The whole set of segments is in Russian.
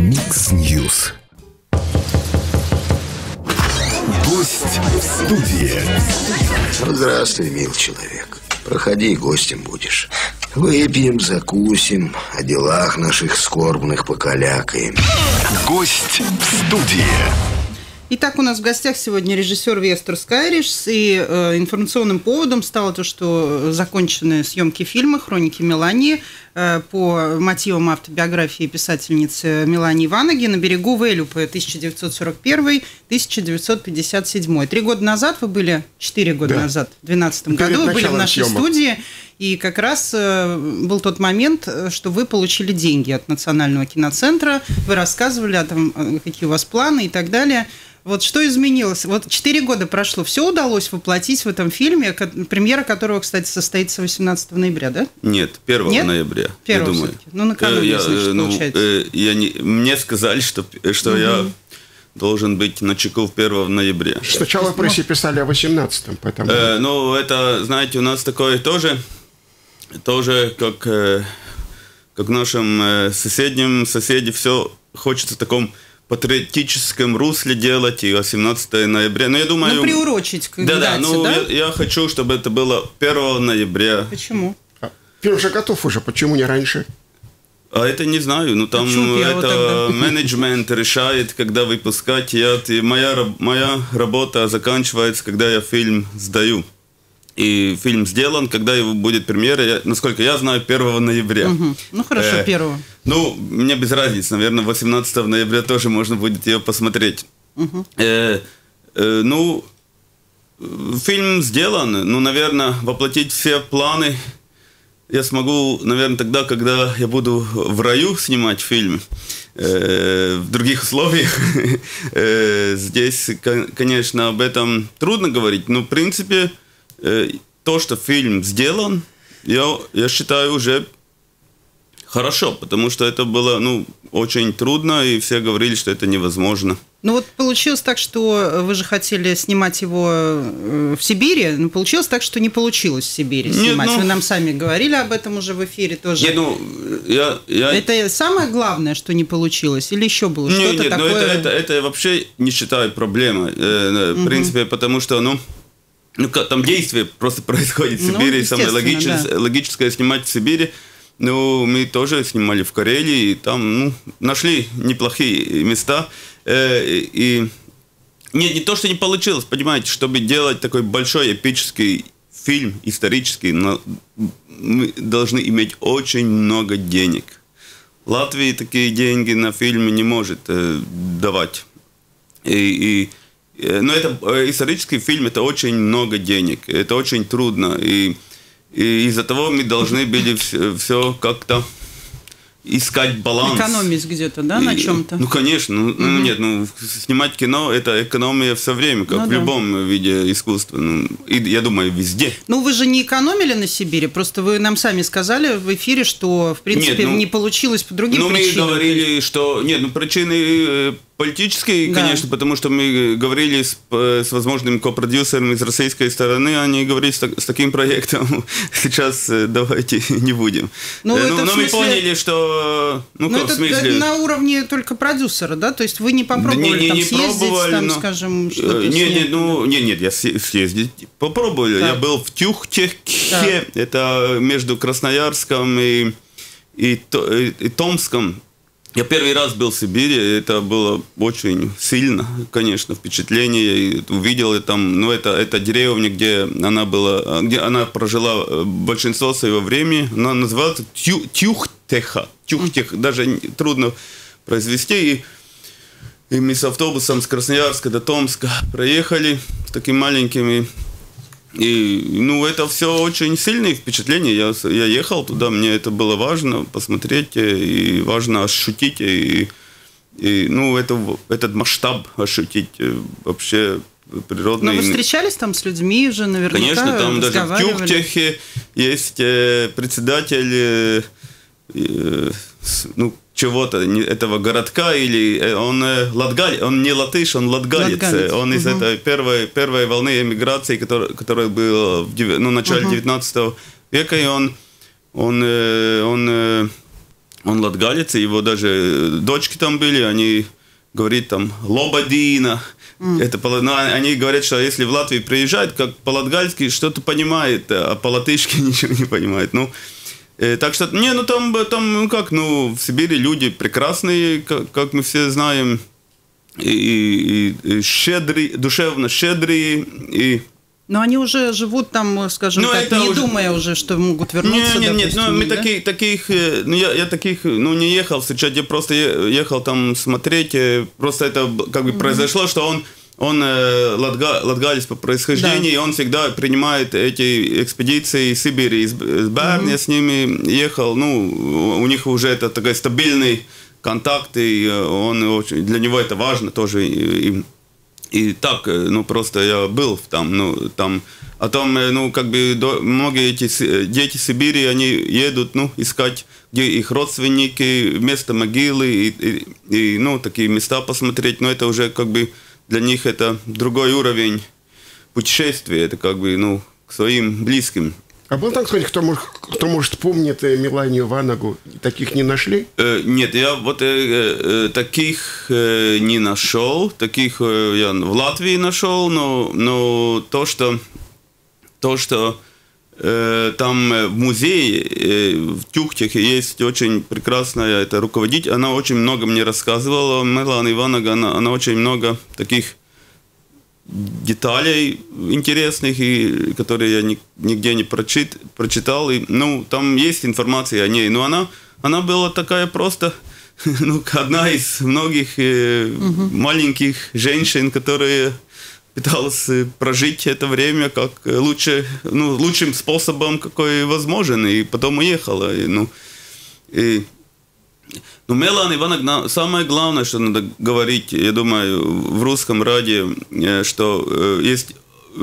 Микс Ньюс. Гость в студии. Здравствуй, мил человек. Проходи, гостем будешь. Выпьем, закусим, о делах наших скорбных покалякаем. Гость в студии. Итак, у нас в гостях сегодня режиссер Вестер Скайриш, и информационным поводом стало то, что закончены съемки фильма «Хроники Мелании» по мотивам автобиографии писательницы Мелании Ванаги «На берегу Велюпы» 1941-1957. 3 года назад вы были, 4 года назад, в 2012 году, вы были в нашей студии, и как раз был тот момент, что вы получили деньги от Национального киноцентра, вы рассказывали о том, какие у вас планы и так далее. Вот что изменилось? Вот 4 года прошло. Все удалось воплотить в этом фильме, премьера которого, кстати, состоится 18 ноября, да? Нет, 1 ноября, 1 я думаю. все-таки. Ну, накануне, значит, получается. Мне сказали, что я должен быть на чеку 1 ноября. Сначала в прессе писали о 18-м, поэтому... Ну, это, знаете, у нас такое тоже как нашим соседи, все хочется в таком патриотическом русле делать, и 18 ноября. Но я думаю... приурочить к дате, да? Я хочу, чтобы это было 1 ноября. Почему? Фильм же готов уже, почему не раньше? А это не знаю, ну там менеджмент решает, когда выпускать. Моя работа заканчивается, когда я фильм сдаю. И фильм сделан, когда его будет премьера, насколько я знаю, 1 ноября. Угу. Ну, хорошо, 1. Ну, мне без разницы, наверное, 18 ноября тоже можно будет ее посмотреть. Угу. Фильм сделан, наверное, воплотить все планы я смогу, наверное, тогда, когда я буду в раю снимать фильм, в других условиях. Здесь, конечно, об этом трудно говорить, но, в принципе, то, что фильм сделан, я считаю уже хорошо, потому что это было, очень трудно, и все говорили, что это невозможно. Ну вот получилось так, что вы же хотели снимать его в Сибири, но получилось так, что не получилось в Сибири снимать. Вы нам сами говорили об этом уже в эфире тоже. Это самое главное, что не получилось, или еще было что-то такое? Это я вообще не считаю проблемой, в принципе, потому что, там действие просто происходит в Сибири, и самое логическое снимать в Сибири. Мы тоже снимали в Карелии, и там нашли неплохие места. И не то, что не получилось, понимаете, чтобы делать такой большой эпический фильм, исторический, мы должны иметь очень много денег. Латвия такие деньги на фильмы не может давать. Но это исторический фильм, это очень много денег, это очень трудно. И из-за того мы должны были все как-то искать баланс. Экономить где-то, да, на чем-то? Конечно. Нет, снимать кино – это экономия все время, как в любом виде искусства. И я думаю, везде. Вы же не экономили на Сибири, просто вы нам сами сказали в эфире, что, в принципе, не получилось по другим причинам. Мы говорили, что… Нет, причины… Политические, конечно, потому что мы говорили с возможным копродюсером из российской стороны, они говорили, с таким проектом сейчас давайте не будем. Но мы поняли, что… это в смысле… на уровне только продюсера, да? То есть вы не попробовали там съездить, скажем, что-то снять? Нет, я съездить попробовал. Я был в Тюхтехе, это между Красноярском и Томском. Я первый раз был в Сибири, это было очень сильно, конечно, впечатление. Увидел я там, это деревня, где она прожила большинство своего времени. Она называется Тюхтеха. Тюхтех, даже трудно произвести. И мы с автобусом с Красноярска до Томска проехали с такими маленькими. И, это все очень сильные впечатления. Я ехал туда, мне это было важно посмотреть, и важно ощутить, этот масштаб ощутить вообще природный. Но вы встречались там с людьми уже наверняка? Конечно, там даже в Тюхтехе есть председатель чего-то, этого городка, или он не латыш, он латгалец. Он из этой первой волны эмиграции, которая была в начале 19 века, и он он латгалец, и его даже дочки там были, они говорят там «Лободина». Это, ну, они говорят, что если в Латвии приезжают, как по-латгальски что-то понимает, а по-латышски ничего не понимает. Ну, так что, там как, в Сибири люди прекрасные, как мы все знаем, и щедрые, душевно щедрые, и... Но они уже живут там, скажем так, не уже... думая уже, что могут вернуться. Нет, мы таких, я таких, не ехал встречать, я просто ехал там смотреть, просто это как бы произошло, что он латгалец по происхождению, и он всегда принимает эти экспедиции из Сибири, из Берна, я с ними ехал, у них уже это такой стабильный контакт, и для него это важно тоже, и так, просто я был там, а там, как бы, многие эти дети Сибири, они едут, искать, где их родственники, место могилы, и такие места посмотреть, но это уже, как бы, для них это другой уровень путешествия, это, как бы, к своим близким. А был, так сказать, кто может помнит Меланию Ванагу? Таких не нашли? Нет, я вот таких не нашел. Таких я в Латвии нашел, но то, что там в музее в Тюхтехе есть очень прекрасная руководитель. Она очень много мне рассказывала. Мелания Ванага, она очень много таких деталей интересных, и которые я нигде не прочитал. И, там есть информация о ней, но она была такая просто, одна из многих маленьких женщин, которые пыталась прожить это время как лучшим способом, какой возможен, и потом уехала. Мелания Ванага, самое главное, что надо говорить, я думаю, в русском радио, что есть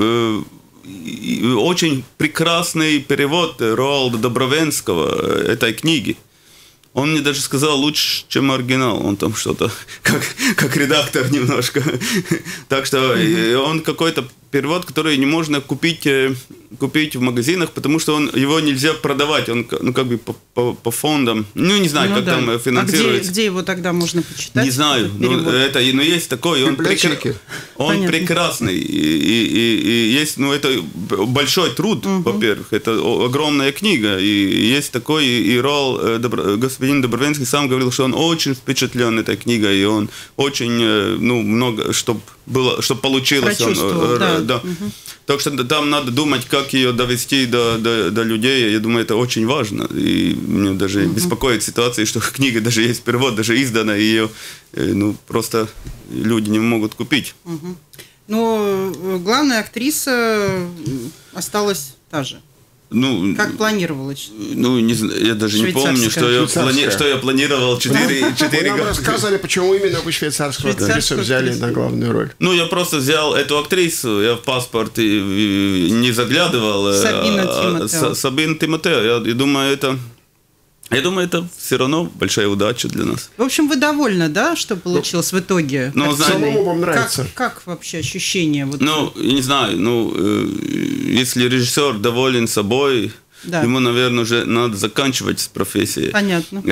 очень прекрасный перевод Роалда Добровенского этой книги. Он мне даже сказал лучше, чем оригинал. Он там что-то, как редактор немножко. Так что он какой-то перевод, который не можно купить в магазинах, потому что его нельзя продавать. Он, как бы по фондам. Не знаю, как там финансируется. А где его тогда можно почитать? Не знаю. Но есть такой. Он прекрасный. И есть, это большой труд, во-первых. Это огромная книга. И есть такой, и господин Добровенский сам говорил, что он очень впечатлен этой книгой, и он очень много, чтобы получилось. Да. Так что там надо думать, как ее довести до людей. Я думаю, это очень важно. И меня даже беспокоит ситуация, что книга даже есть перевод, даже издана, и ее просто люди не могут купить. Но главная актриса осталась та же. Как планировалось? Я даже не помню, что я планировал 4 года. Нам рассказывали, почему именно вы швейцарскую актрису взяли на главную роль. Я просто взял эту актрису, я в паспорт не заглядывал. Сабина Тимотео. Я думаю, это все равно большая удача для нас. В общем, вы довольны, да, что получилось в итоге? Самому вам нравится. Как вообще ощущение? Я не знаю, если режиссер доволен собой, ему, наверное, уже надо заканчивать с профессией. Понятно.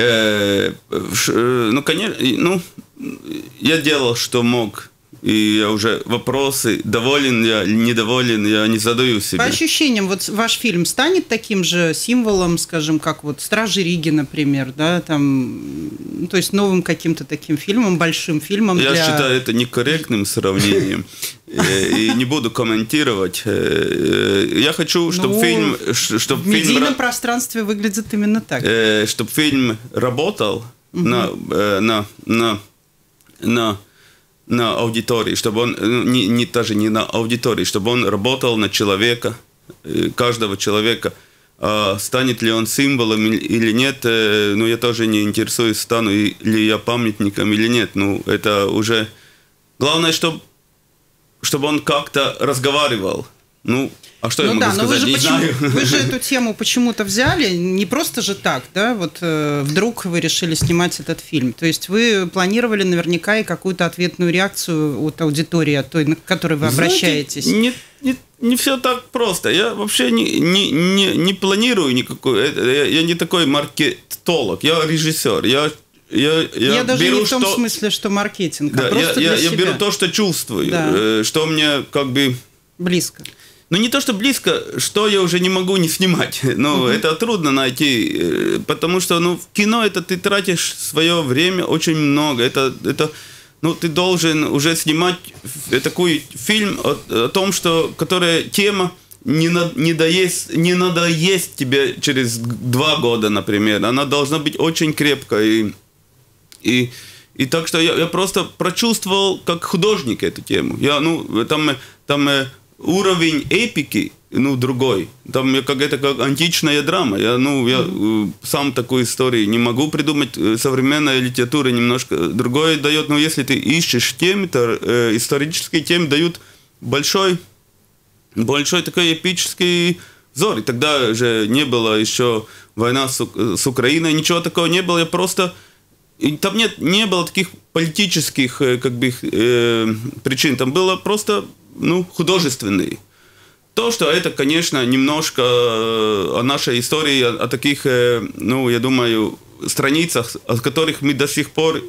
Конечно, я делал, что мог. И я уже вопросы, доволен я или недоволен, я не задаю себе. По ощущениям, ваш фильм станет таким же символом, скажем, как «Стражи Риги», например, да, там, то есть новым каким-то таким фильмом, большим фильмом. Я считаю это некорректным сравнением и не буду комментировать. Я хочу, чтобы фильм... В медийном пространстве выглядит именно так. Чтобы фильм работал на аудитории, чтобы он, даже не на аудитории, чтобы он работал на человека, каждого человека. А станет ли он символом или нет, я тоже не интересуюсь, стану ли я памятником или нет. Это уже... Главное, чтобы он как-то разговаривал. А что я могу сказать? Не знаю. Вы же эту тему почему-то взяли, не просто же так, да, вдруг вы решили снимать этот фильм. То есть вы планировали наверняка и какую-то ответную реакцию от аудитории, от той, к которой вы обращаетесь. Нет, не все так просто. Я вообще не планирую никакой... Я не такой маркетолог, я режиссер. Я даже беру, не в том смысле, что маркетинг, да, а просто для себя. Я беру то, что чувствую, да. Что мне как бы... Близко. Ну, не то, что близко, что я уже не могу не снимать. Ну, это трудно найти, потому что, в кино это ты тратишь свое время очень много. Ты должен уже снимать такой фильм о том, что, которая тема не надоест тебе через 2 года, например. Она должна быть очень крепкой. И так что я просто прочувствовал как художник эту тему. Там уровень эпики, другой. Там как античная драма. Я сам такой истории не могу придумать. Современная литература немножко другое дает. Но если ты ищешь темы, то исторические темы дают большой такой эпический взор. И тогда же не было еще война с Украиной, ничего такого не было. И там не было таких политических причин. Там было просто художественные. То, что это, конечно, немножко о нашей истории, о таких, я думаю, страницах, о которых мы до сих пор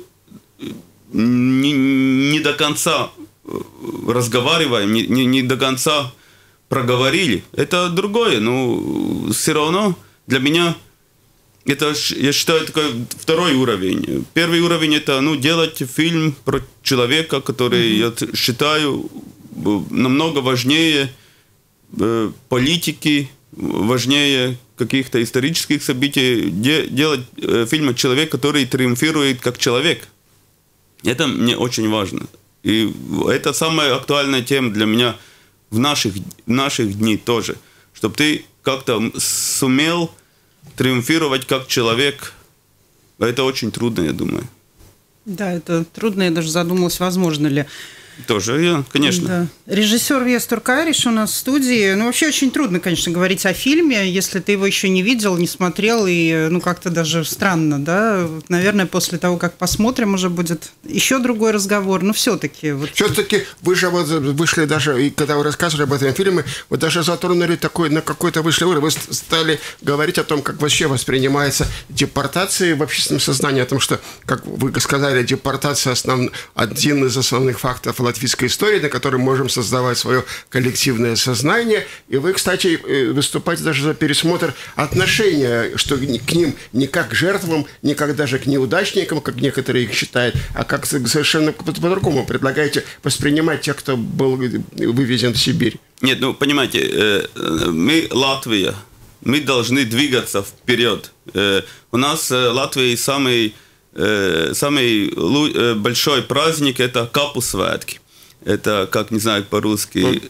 не до конца разговариваем, не до конца проговорили. Это другое, но все равно для меня это, я считаю, такой второй уровень. Первый уровень – это делать фильм про человека, который, я считаю, намного важнее политики, важнее каких-то исторических событий, делать фильм о человеке, который триумфирует как человек. Это мне очень важно. И это самая актуальная тема для меня в наших днях тоже. Чтобы ты как-то сумел триумфировать как человек. Это очень трудно, я думаю. Да, это трудно. Я даже задумалась, возможно ли. Тоже, конечно. Да. Режиссер Вестур Кайриш у нас в студии. Вообще очень трудно, конечно, говорить о фильме, если ты его еще не видел, не смотрел, и как-то даже странно, да? Наверное, после того, как посмотрим, уже будет еще другой разговор, но все-таки... Все-таки вы же вышли даже, и когда вы рассказывали об этом фильме, вы даже затронули на какой-то вышли уровень, вы стали говорить о том, как вообще воспринимается депортация в общественном сознании, о том, что, как вы сказали, депортация один из основных фактов латвийской истории, на которой мы можем создавать свое коллективное сознание. И вы, кстати, выступаете даже за пересмотр отношения, что к ним не как к жертвам, не как даже к неудачникам, как некоторые их считают, а как совершенно по-другому предлагаете воспринимать тех, кто был вывезен в Сибирь. Нет, понимаете, мы Латвия, мы должны двигаться вперед. У нас Латвия самый большой праздник – это Капусvētki. Это, как, не знаю, по-русски.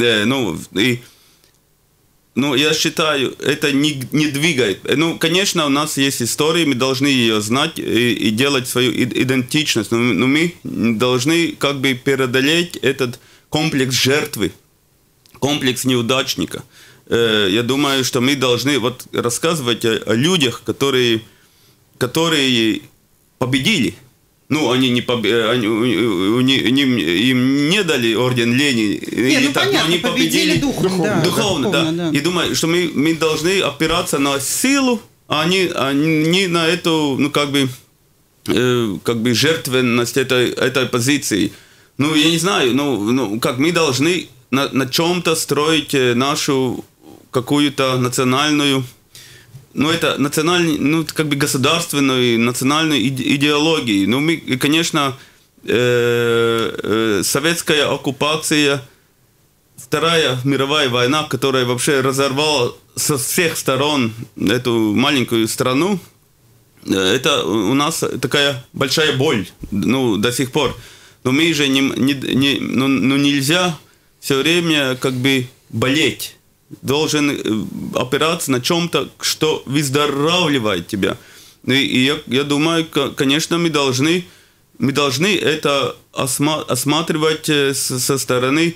Я считаю, это не двигает. Конечно, у нас есть история, мы должны ее знать и делать свою идентичность. Но мы должны как бы преодолеть этот комплекс жертвы, комплекс неудачника. Я думаю, что мы должны рассказывать о людях, которые победили. Они им не дали орден Ленина. Понятно, они победили духовно. Да. И думаю, что мы должны опираться на силу, а не на эту, жертвенность этой позиции. Я не знаю, как мы должны на чем-то строить нашу какую-то национальную, это национальную, государственную, национальную идеологию. Мы, конечно, советская оккупация, Вторая мировая война, которая вообще разорвала со всех сторон эту маленькую страну, это у нас такая большая боль, до сих пор. Но мы же нельзя все время болеть. Должен опираться на чем-то, что выздоравливает тебя. И я думаю, конечно, мы должны это осматривать со стороны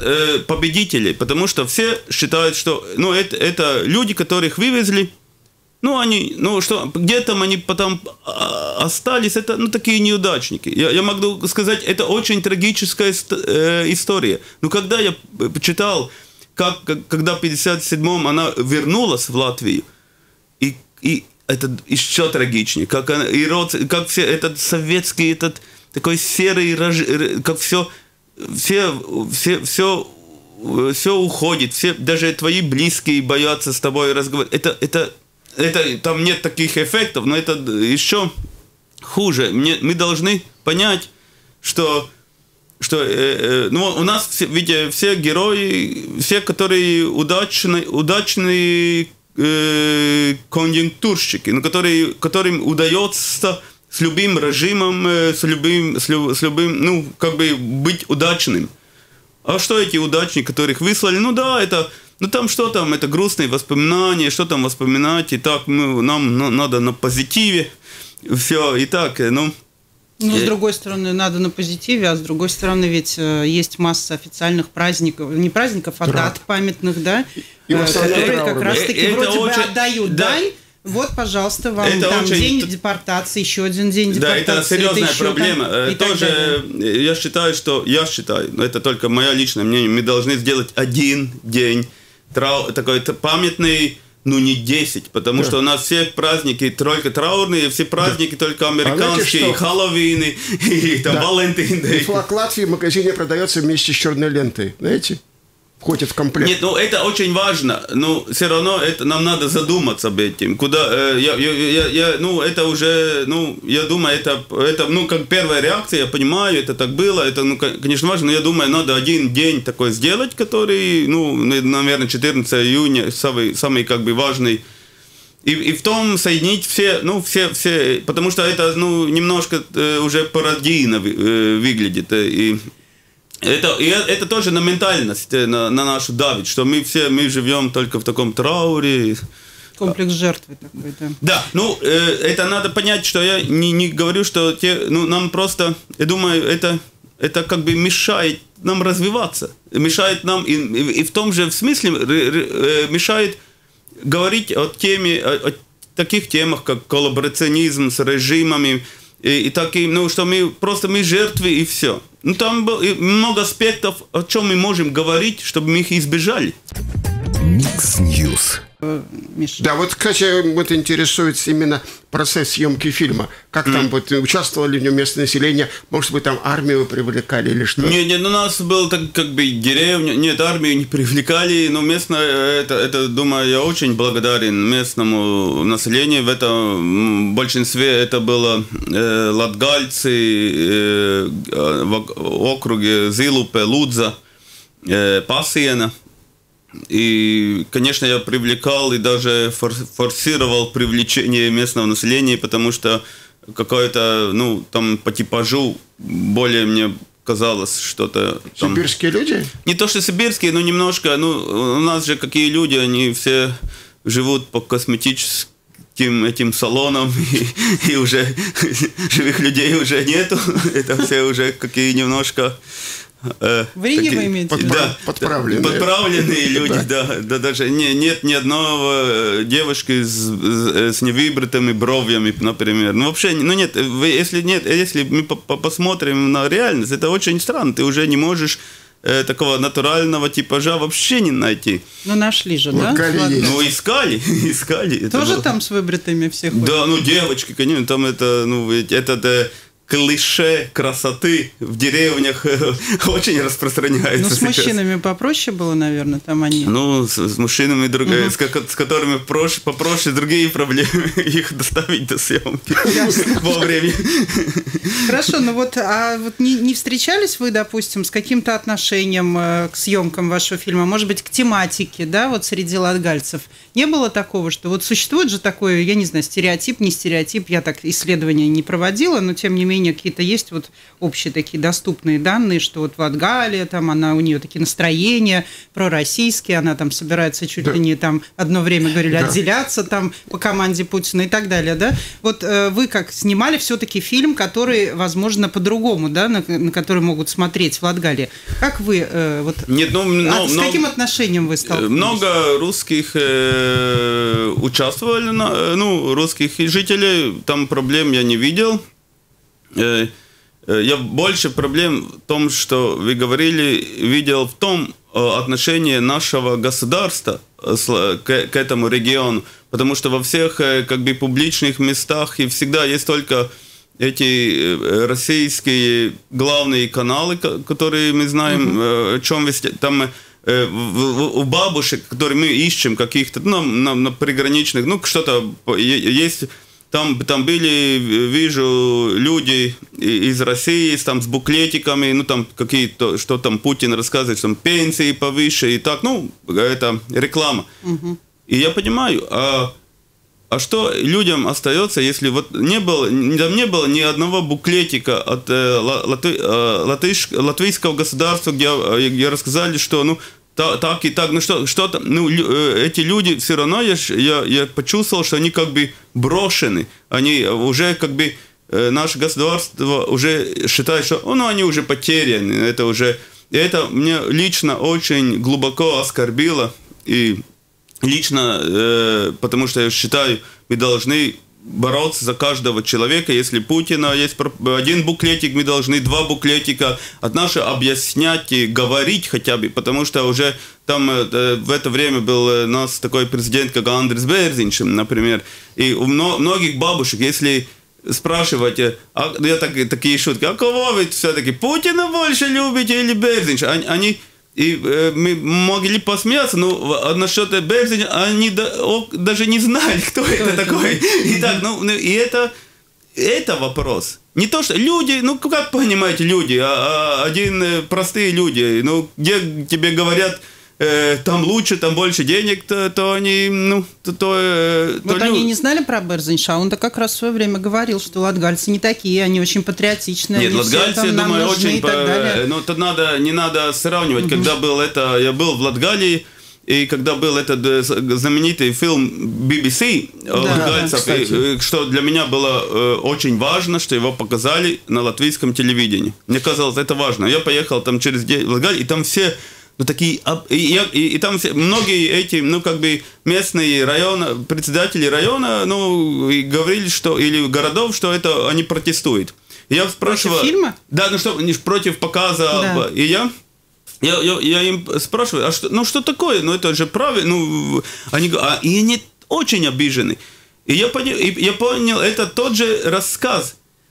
победителей, потому что все считают, что это люди, которых вывезли, Ну, они, ну, что, где там они потом остались, это, ну, такие неудачники. Я могу сказать, это очень трагическая история. Но когда я почитал, когда в 57-м она вернулась в Латвию, и это еще трагичнее, как все, этот советский, этот такой серый, как все уходит, все, даже твои близкие боятся с тобой разговаривать. Это там нет таких эффектов, но это еще хуже. Мы должны понять, что ну, у нас, видите, все герои, все, которые удачные конъюнктурщики, ну, которым удается с любым режимом, с любым, ну, как бы быть удачным. А что эти удачники, которых выслали? Ну да, это, ну там что там, это грустные воспоминания, что там воспоминать, и так нам надо на позитиве, все, и так, ну... Ну, с другой стороны, надо на позитиве, а с другой стороны, ведь есть масса официальных праздников, не праздников, а дат памятных, да, которые как раз-таки вроде бы отдают дань. Вот, пожалуйста, вам это там день депортации, еще один день депортации. Да, это серьезная проблема. Тоже я считаю, но это только мое личное мнение, мы должны сделать один день такой памятный, ну не 10, потому что у нас все праздники только траурные, все праздники только американские, Хэллоуин и там Валентин. И флаг Латвии в магазине продается вместе с черной лентой, знаете? Входит в комплект. Нет, ну это очень важно, но все равно нам надо задуматься об этом. Куда ну это уже, ну я думаю, это ну как первая реакция, я понимаю, это так было, это ну конечно важно, но я думаю, надо один день такой сделать, который, ну наверное 14 июня самый как бы важный. И в том соединить все, ну все, потому что это ну немножко уже пародийно выглядит и это тоже на ментальность, на нашу давит, что мы живем только в таком трауре. Комплекс жертвы такой, да. Да, ну, это надо понять, что я не говорю, что нам просто, я думаю, это как бы мешает нам развиваться, мешает нам, и в том же смысле мешает говорить о таких темах, как коллаборационизм с режимами, и такие, ну, что мы жертвы и все. Ну, там было много аспектов, о чем мы можем говорить, чтобы мы их избежали. Микс Ньюс. Да, вот, кстати, вот интересует именно процесс съемки фильма. Как там вот участвовало ли в нем местное население? Может быть, там армию привлекали или что? Нет, у нас был так, как бы деревня. Нет, армию не привлекали, но местное, это, думаю, я очень благодарен местному населению. В этом большинстве это было латгальцы в округе Зилупе, Лудза, Пасиена. И, конечно, я привлекал и даже форсировал привлечение местного населения, потому что какое-то, ну, там по типажу более мне казалось что-то... Там... Сибирские люди? Не то, что сибирские, но немножко, ну, у нас же какие люди, они все живут по косметическим этим салонам, и уже живых людей уже нету, это все уже какие немножко... В Риге вы имеете? Подправленные люди, да. Даже нет ни одного девушки с невыбритыми бровями, например. Ну, вообще, ну нет, если мы посмотрим на реальность, это очень странно. Ты уже не можешь такого натурального типажа вообще не найти. Ну, нашли же, да? Ну, искали. Тоже там с выбритыми всех? Да, ну, девочки, конечно, там это, ну, это... клише красоты в деревнях очень распространяется. Ну, с мужчинами попроще было, наверное, там они. Ну, с мужчинами, с которыми попроще другие проблемы, их доставить до съемки вовремя. Хорошо, ну вот, а вот не встречались вы, допустим, с каким-то отношением к съемкам вашего фильма, может быть, к тематике, да, вот среди латгальцев? Не было такого, что вот существует же такой, я не знаю, стереотип, не стереотип, я так исследования не проводила, но тем не менее, более-менее какие-то есть вот общие такие доступные данные, что вот Латгалия, там у нее такие настроения пророссийские, она там собирается чуть ли не там одно время говорили отделяться там по команде Путина и так далее, да? Вот вы как снимали все-таки фильм, который, возможно, по-другому, да, на который могут смотреть в Латгалии. Как вы Нет, с каким отношением вы столкнулись? Много русских участвовали, русских жителей, там проблем я не видел. Я больше проблем в том, что вы говорили, видел в том отношении нашего государства к этому региону, потому что во всех как бы публичных местах и всегда есть только эти российские главные каналы, которые мы знаем, о чем вести. Там у бабушек, которые мы ищем каких-то на приграничных, что-то есть. Там были, вижу, люди из России там, с буклетиками, там какие-то, что там Путин рассказывает, что там пенсии повыше и так, это реклама. И я понимаю, а что людям остается, если вот там не было ни одного буклетика от латвийского государства, где рассказали, что так и так, что-то, эти люди все равно, я почувствовал, что они как бы брошены, они уже как бы, наше государство уже считает, что они уже потеряны, это мне лично очень глубоко оскорбило, и лично, потому что я считаю, мы должны бороться за каждого человека. Если Путина есть один буклетик, мы должны 2 буклетика от нашего объяснять и говорить хотя бы, потому что уже там в это время был у нас такой президент, как Андрис Берзинш, например, и у многих бабушек, если спрашивать, я такие шутки, а кого вы все-таки, Путина больше любите или Берзинш? Они и мы могли посмеяться, но насчет Берзинша они даже не знали, кто это такой. Итак, и это вопрос. Не то, что люди, как понимаете, люди, простые люди, где тебе говорят, там лучше, там больше денег, то они, они не знали про Берзинша, а он-то как раз в свое время говорил, что латгальцы не такие, они очень патриотичные. Нет, латгальцы, я думаю, очень... Тут не надо сравнивать, когда я был в Латгалии, и когда был этот знаменитый фильм BBC латгальцев, что для меня было очень важно, что его показали на латвийском телевидении. Мне казалось, это важно. Я поехал там через день в Латгалию, и там все... такие, и там многие эти, местные районы, председатели района, и говорили, что, или городов, что это они протестуют. И я спрашиваю... Против фильма? Да, против показа. Да. И я им спрашиваю, а что такое? Это же правильно. Они говорят, и они очень обижены. И я понял, это тот же рассказ.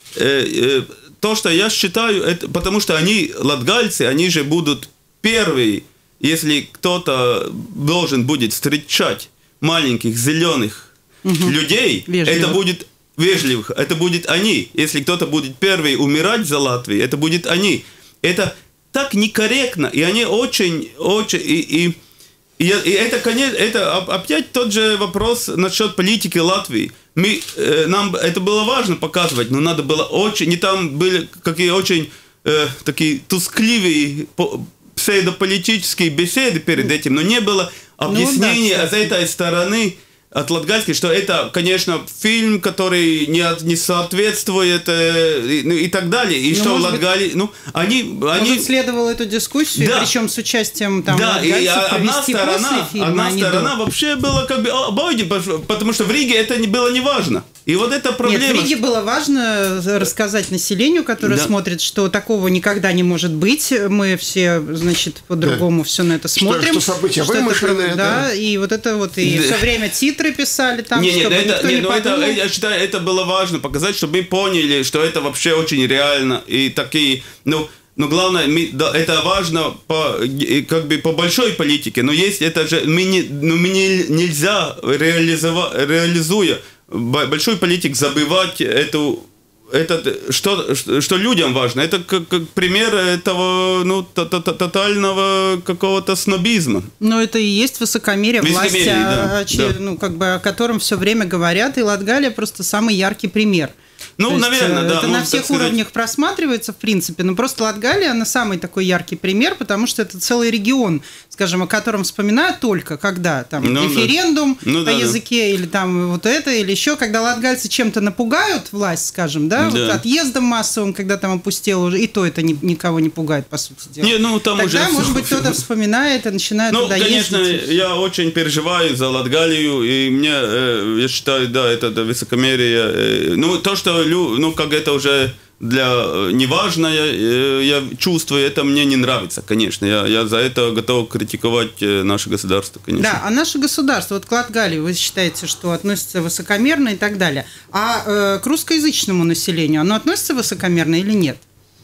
То, что я считаю, это, потому что они, латгальцы, они же будут первый, если кто-то должен будет встречать маленьких зеленых людей, это будет вежливых, это будет они. Если кто-то будет первый умирать за Латвию, это будет они. Это так некорректно, и они очень, и это, конечно, это опять тот же вопрос насчет политики Латвии. Нам это было важно показывать, но надо было очень, не там были какие очень такие тускливые псевдополитические беседы перед этим, но не было объяснения с этой стороны от латгальской, что это, конечно, фильм, который не соответствует и так далее, и что в Латгалии, Может, следовало эту дискуссию, причем с участием там латгальцев провести после фильма. Одна сторона вообще была как бы обойдена, потому что в Риге это было не важно. И вот эта проблема... Нет, в Риге было важно рассказать населению, которое смотрит, что такого никогда не может быть. Мы все, значит, по-другому все на это смотрим. Что события вымышленные. Да, и вот это вот, и все время титры писали там, чтобы никто не подумал. Я считаю, это было важно показать, чтобы мы поняли, что это вообще очень реально. И такие... Но главное, это важно как бы по большой политике, но есть это же... нельзя, реализуя большой политик, забывать что людям важно. Это как пример этого тотального какого-то снобизма. Но это и есть высокомерие власти, да. как бы, о котором все время говорят, и Латгалия просто самый яркий пример. Ну, наверное, да. Это на всех уровнях просматривается, в принципе. Но просто Латгалия, она самый такой яркий пример, потому что это целый регион, скажем, о котором вспоминают только, когда там референдум по языке, или там вот это, или еще, когда латгальцы чем-то напугают власть, скажем, да, вот отъездом массовым, когда там опустело уже, и то это никого не пугает, по сути дела. Не, ну, там тогда, уже... может быть, кто-то вспоминает и начинает туда ездить. Ну, конечно, я очень переживаю за Латгалию, и мне, я считаю, да, это высокомерие. Ну, то, что, ну, как это уже неважное, я чувствую, это мне не нравится, конечно. Я за это готов критиковать наше государство, конечно. Да, а наше государство, вот к Латгалии, вы считаете, что относится высокомерно и так далее. А к русскоязычному населению оно относится высокомерно или нет?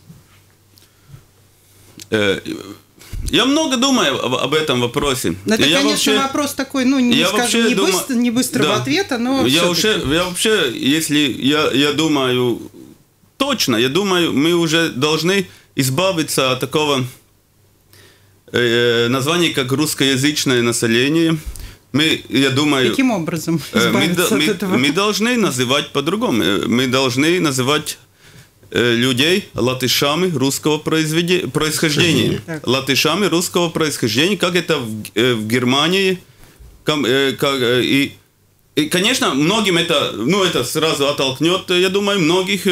Я много думаю об этом вопросе. Это, конечно, вопрос такой, ну, не быстрого ответа, но я вообще, если я думаю, точно, я думаю, мы уже должны избавиться от такого названия, как русскоязычное население. Я думаю... Каким образом избавиться от этого? Мы должны называть по-другому. Мы должны называть людей латышами русского происхождения. Латышами русского происхождения, как это в Германии. И, конечно, многим это сразу оттолкнет, я думаю, многих.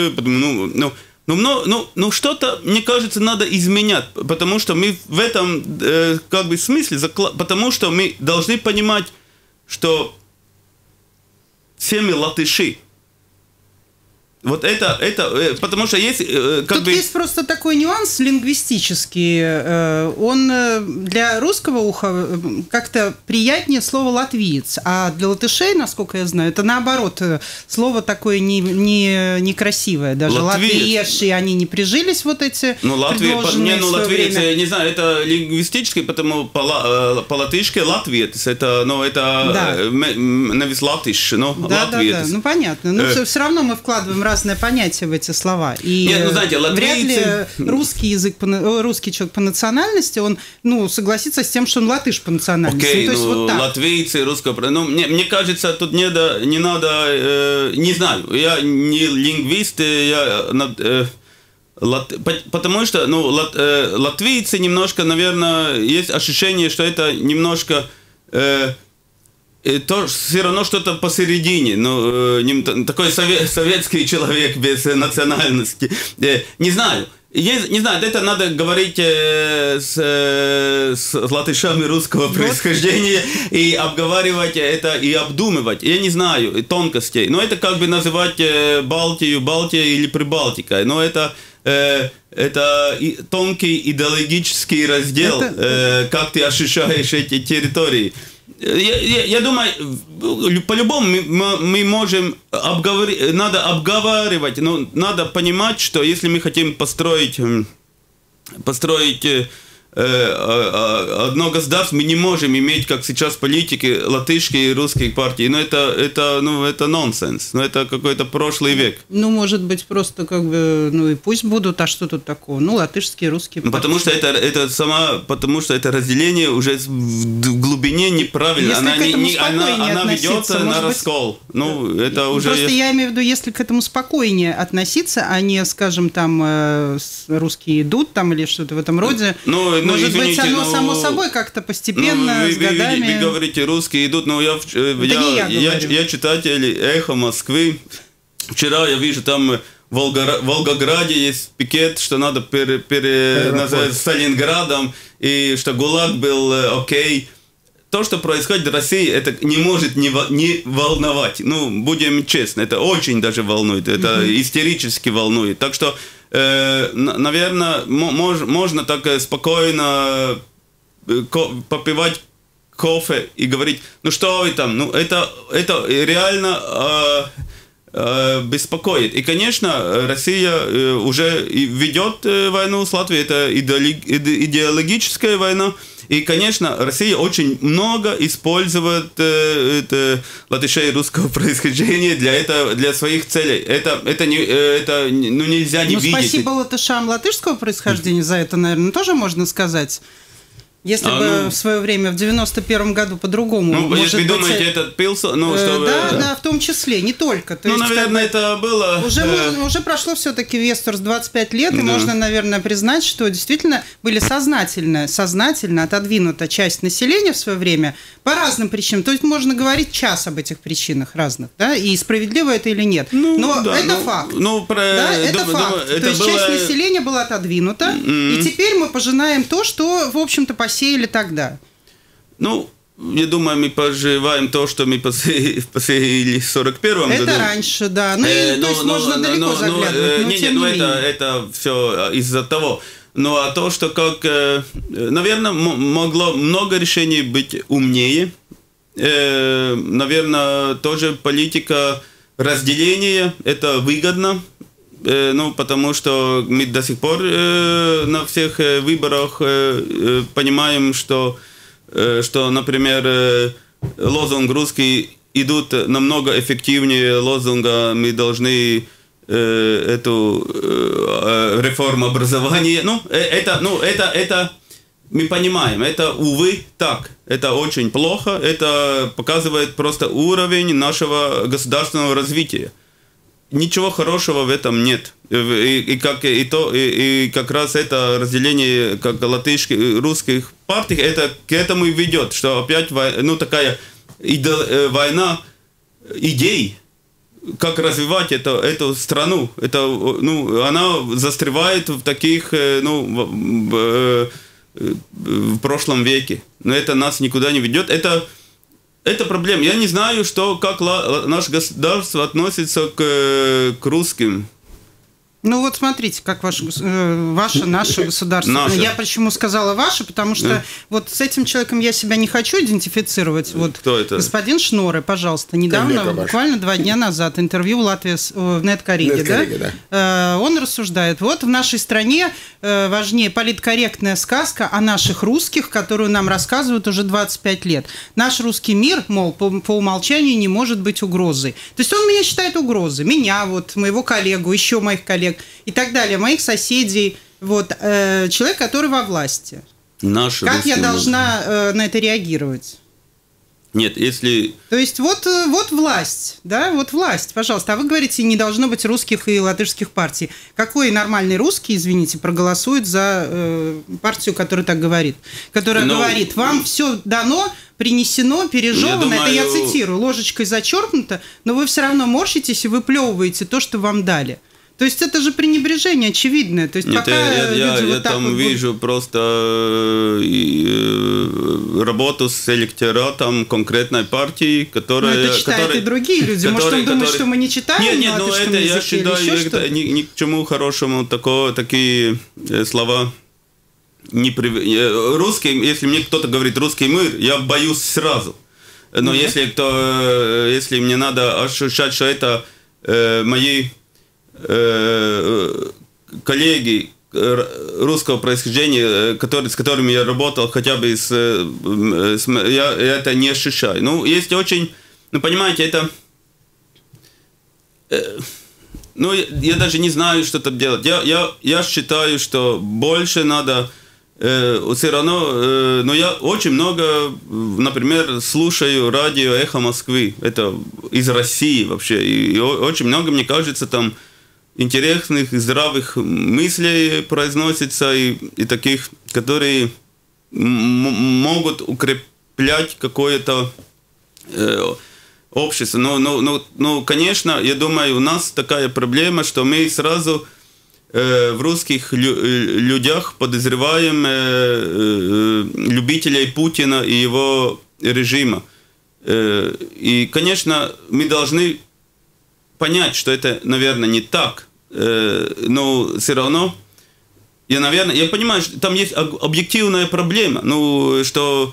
Но что-то, мне кажется, надо изменять, потому что мы в этом как бы смысле, потому что мы должны понимать, что все мы латыши. Вот это, потому что есть... Тут есть просто такой нюанс лингвистический. Он для русского уха как-то приятнее слово «латвиец», а для латышей, насколько я знаю, это наоборот, слово такое некрасивое. Даже латвиеши, они не прижились, вот эти предложенные в свое латвиец, время. Я не знаю, это лингвистически, потому по-латышски «латвиец», это навис латыш, латвиец. Да, ну понятно. Но все равно мы вкладываем разные понятия в эти слова. И нет, ну, знаете, вряд ли русский человек по национальности, он согласится с тем, что он латыш по национальности. Окей, то есть вот так. Латвийцы, русского... мне кажется, тут не надо... Не знаю, я не лингвист, потому что латвийцы немножко, наверное, есть ощущение, что это немножко... То все равно что-то посередине, такой советский человек без национальности. Не знаю, это надо говорить с латышами русского происхождения и обговаривать это, и обдумывать. Я не знаю тонкостей, но это как бы называть Балтию Балтией или Прибалтикой, но это тонкий идеологический раздел, как ты ощущаешь эти территории. Я думаю, по-любому мы можем надо обговаривать, но надо понимать, что если мы хотим построить одно государство, мы не можем иметь, как сейчас политики, латышские и русские партии. Но это нонсенс. Это какой-то прошлый век. Может быть, просто как бы, и пусть будут, а что тут такого? Латышские, русские партии. Потому что это разделение уже в глубине неправильно. Она ведет на раскол. Это уже... Просто я имею в виду, если к этому спокойнее относиться, а не, скажем, там, русские идут, там, или что-то в этом роде. Может быть, оно само собой как-то постепенно, с годами... Вы говорите, русские идут, но я читатель «Эхо Москвы». Вчера я вижу, там в Волгограде есть пикет, что надо назвать Сталинградом, и что ГУЛАГ был окей. То, что происходит в России, это не может не волновать. Будем честны, это очень даже волнует, это истерически волнует. Так что, наверное, можно так спокойно попивать кофе и говорить, что вы там, это реально беспокоит. И, конечно, Россия уже ведет войну с Латвией, это идеологическая война. И, конечно, Россия очень много использует латышей русского происхождения для своих целей. Это нельзя не видеть. Спасибо латышам латышского происхождения за это, наверное, тоже можно сказать. Если бы в свое время, в 91-м году по-другому, ну, может вы быть... думаете, этот пился? Ну, чтобы... Да, в том числе, не только. То есть, наверное, это было... Уже прошло все-таки Вестерс 25 лет, и можно, наверное, признать, что действительно были сознательно отодвинута часть населения в свое время по разным причинам. То есть можно говорить час об этих причинах разных, да, и справедливо это или нет. Но это факт. Это факт. То есть часть населения была отодвинута, и теперь мы пожинаем то, что, в общем-то, посеяли тогда. Ну, я думаю, мы поживаем то, что мы посеяли в 41-м году. Это раньше, да. То есть можно далеко заглядывать, но тем не менее. Это все из-за того. Ну, а то, что наверное, могло много решений быть умнее. Наверное, тоже политика разделения, это выгодно. Потому что мы до сих пор на всех выборах понимаем, что, например, лозунг русский идут намного эффективнее лозунга «мы должны эту реформу образования». Это мы понимаем, это, увы, так. Это очень плохо, это показывает просто уровень нашего государственного развития. Ничего хорошего в этом нет. И как раз это разделение как латышских партий, это к этому и ведет, что опять такая война идей, как развивать эту страну. Она застревает в таких, в прошлом веке. Но это нас никуда не ведет. Это проблема. Я не знаю, как наше государство относится к русским. Ну вот смотрите, как наше государство. Наше. Я почему сказала ваше, потому что вот с этим человеком я себя не хочу идентифицировать. Вот кто это? Господин Шноре, пожалуйста, недавно, буквально 2 дня назад, интервью в Латвии в Неткориге, да? Он рассуждает, вот в нашей стране важнее политкорректная сказка о наших русских, которую нам рассказывают уже 25 лет. Наш русский мир, мол, по умолчанию не может быть угрозой. То есть он меня считает угрозой. Меня, вот, моего коллегу, еще моих коллег и так далее, моих соседей. Вот, человек, который во власти. Как я должна на это реагировать? Нет, если... То есть вот власть, да, вот власть, пожалуйста. А вы говорите, не должно быть русских и латышских партий. Какой нормальный русский, извините, проголосует за партию, которая так говорит? Которая говорит, вам все дано, принесено, пережевано, это я цитирую, ложечкой зачеркнуто, но вы все равно морщитесь и выплевываете то, что вам дали. То есть это же пренебрежение очевидное. То есть нет, я там вижу просто работу с электоратом конкретной партии, которая... Но это читают и другие люди. Может, он думает, что мы не читаем? Нет, это я считаю, это ни к чему хорошему такие слова не русский, если мне кто-то говорит «русский мир», я боюсь сразу. Но если мне надо ощущать, что это мои коллеги русского происхождения, с которыми я работал, хотя бы я это не ощущаю. Ну, есть очень... понимаете, это... я даже не знаю, что там делать. Я считаю, что больше надо... все равно... я очень много, например, слушаю радио «Эхо Москвы». Это из России вообще. И очень много, мне кажется, там... интересных и здравых мыслей произносится, и таких, которые могут укреплять какое-то общество. Но, конечно, я думаю, у нас такая проблема, что мы сразу в русских людях подозреваем любителей Путина и его режима. И, конечно, мы должны понять, что это, наверное, не так, но все равно, я понимаю, что там есть объективная проблема, что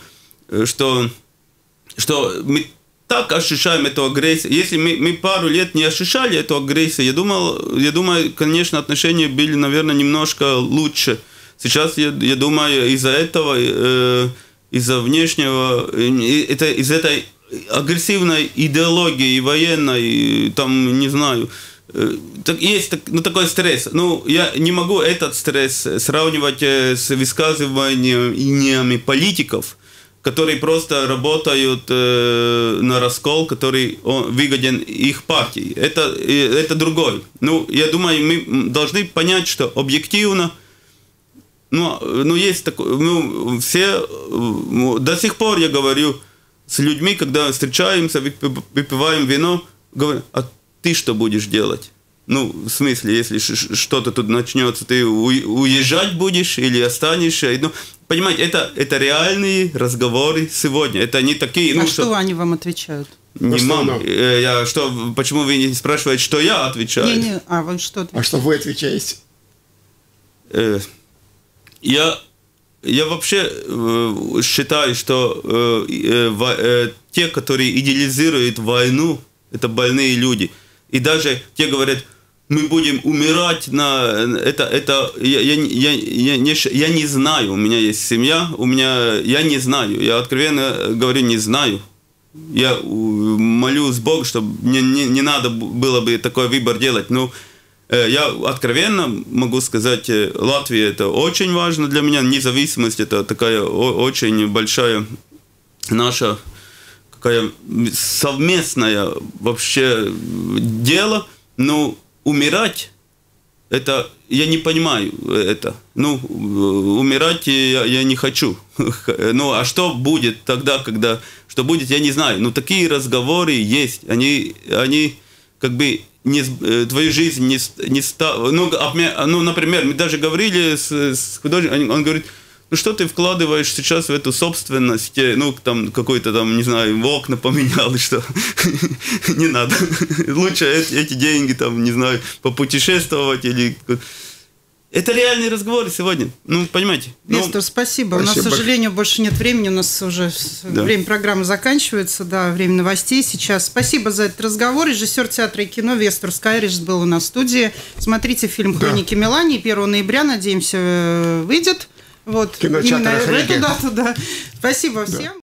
мы так ощущаем эту агрессию. Если мы пару лет не ощущали эту агрессию, я думаю, конечно, отношения были, наверное, немножко лучше. Сейчас, я думаю, из-за этого, из-за внешнего, из этой агрессивной идеологии военной, там, не знаю, есть такой стресс. Ну, я не могу этот стресс сравнивать с высказываниями политиков, которые просто работают на раскол, который выгоден их партии. Это другой. Ну, я думаю, мы должны понять, что объективно, есть такое, все, до сих пор я говорю с людьми, когда встречаемся, выпиваем вино, говорю, а ты что будешь делать? Ну, в смысле, если что-то тут начнется, ты уезжать будешь или останешься? Ну, понимаете, это реальные разговоры сегодня. Это не такие... что они вам отвечают? Не мам. Почему вы не спрашиваете, что я отвечаю? Вы что отвечаете? А что вы отвечаете? Я вообще считаю, что те, которые идеализируют войну, это больные люди. И даже те говорят, мы будем умирать на... Я не знаю, у меня есть семья, я не знаю, я откровенно говорю, не знаю. Я молюсь Богу, чтобы не надо было бы такой выбор делать. Но я откровенно могу сказать, Латвия это очень важно для меня, независимость это такая очень большая наша какая совместное вообще дело, но умирать это я не понимаю это. Ну, умирать я не хочу. Ну, а что будет тогда, когда что будет, я не знаю. Но такие разговоры есть. Они как бы твою жизнь не стал. Ну, например, мы даже говорили с художником, он говорит, ну что ты вкладываешь сейчас в эту собственность, ну там какой-то там, не знаю, в окна поменял и что, не надо. Лучше эти деньги там, не знаю, попутешествовать или... Это реальный разговор сегодня, ну, понимаете. Вестер, спасибо. У нас, к сожалению, больше нет времени, у нас уже время программы заканчивается, время новостей сейчас. Спасибо за этот разговор. Режиссер театра и кино Вестер Скайрис был у нас в студии. Смотрите фильм «Хроники Мелании», 1 ноября, надеемся, выйдет. Вот, кинотеатр именно в эту дату, Спасибо всем.